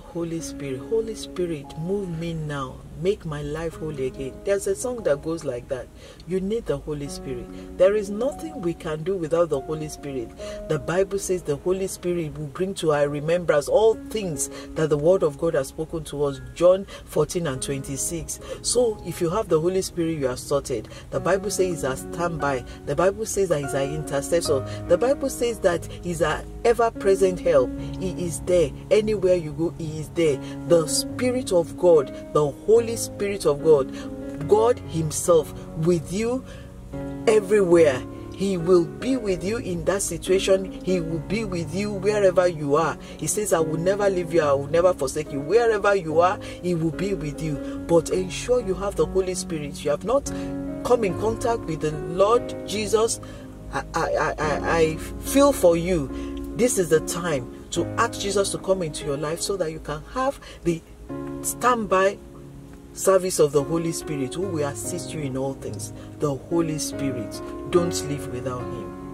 Holy Spirit, move me now. Make my life holy again. There's a song that goes like that. You need the Holy Spirit. There is nothing we can do without the Holy Spirit. The Bible says the Holy Spirit will bring to our remembrance all things that the Word of God has spoken to us. John 14:26. So if you have the Holy Spirit, you are sorted. The Bible says He's a standby. The Bible says that He's an intercessor. The Bible says that He's an ever-present help. He is there. Anywhere you go, He is there. The Spirit of God, the Holy Spirit of God, God Himself with you everywhere. He will be with you in that situation. He will be with you wherever you are. He says, I will never leave you. I will never forsake you. Wherever you are, He will be with you. But ensure you have the Holy Spirit. You have not come in contact with the Lord Jesus. I feel for you. This is the time to ask Jesus to come into your life so that you can have the standby service of the Holy Spirit, who will assist you in all things. The Holy Spirit. Don't live without Him.